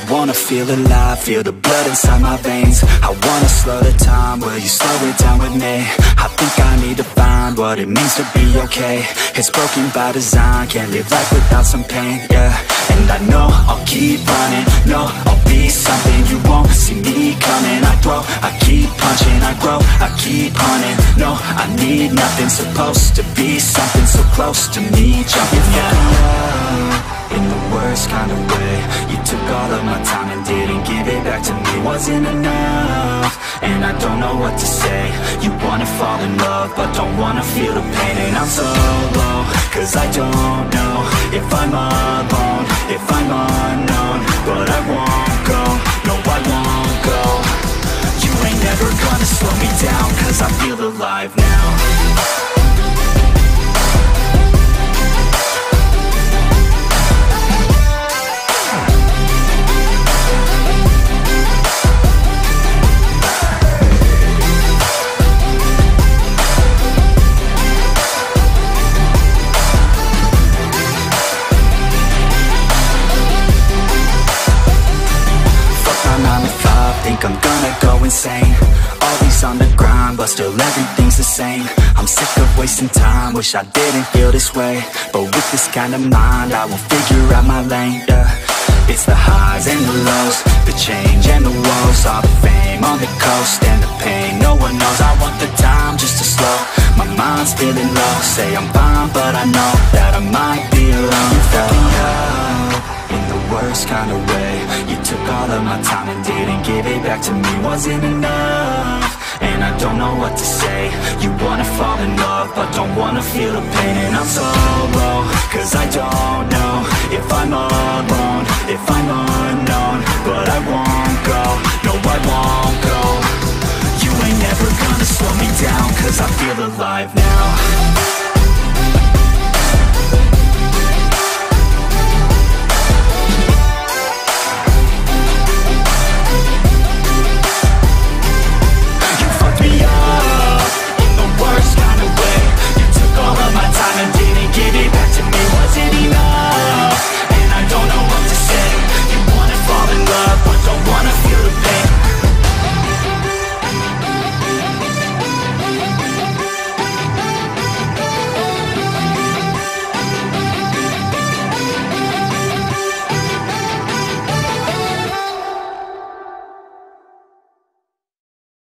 wanna feel alive, feel the blood inside my veins. I wanna slow the time, will you slow it down with me? I think I need to find what it means to be okay. It's broken by design, can't live life without some pain, yeah. And I know I'll keep running, no, I'll be something you won't see me coming. I throw, I keep punching, I grow, I keep hunting. No, I need nothing, supposed to be something so close to me. Jumping out in the worst kind of way. You took all of my time and didn't give it back to me. Wasn't enough, and I don't know what to say. You wanna fall in love, but don't wanna feel the pain. And I'm so low, cause I don't know if I'm alone, if I'm unknown. But I won't go, no I won't go. You ain't never gonna slow me down, cause I feel alive now. Think I'm gonna go insane. Always on the grind, but still everything's the same. I'm sick of wasting time, wish I didn't feel this way. But with this kind of mind, I will figure out my lane, yeah. It's the highs and the lows, the change and the woes. All the fame on the coast and the pain no one knows. I want the time just to slow, my mind's feeling low. Say I'm fine, but I know that I might be alone. You felt me up in the worst kind of way. You took all of my time and didn't give it back to me. Wasn't enough, and I don't know what to say. You wanna fall in love, but don't wanna feel the pain. And I'm so low, cause I don't know if I'm alone, if I'm unknown. But I won't go, no I won't go. You ain't never gonna slow me down, cause I feel alive now.